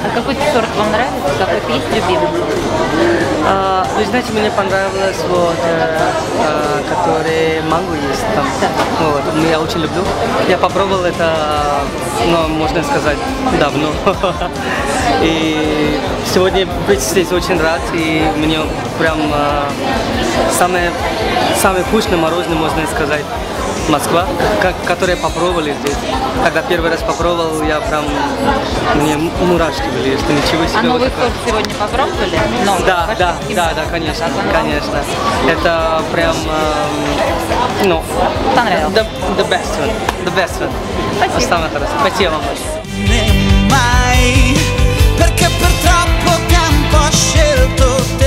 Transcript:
А какой сорт вам нравится? Какой-то есть любимый? Вы знаете, мне понравилось вот, который манго есть там. Да. Вот, я очень люблю. Я попробовал это, ну, можно сказать, давно. И сегодня быть здесь очень рад. И мне прям самое вкусное мороженое, можно сказать, Москва, которое попробовали здесь. Когда первый раз попробовал, я прям, мне мурашки были, что ничего себе. А новый вот такое. сорт сегодня попробовали? Новый, Да, конечно, конечно. Это прям, ну, понравилось. The best one. Спасибо. Самое хорошее. Спасибо вам большое. Mai, perché per troppo tempo ho scelto te.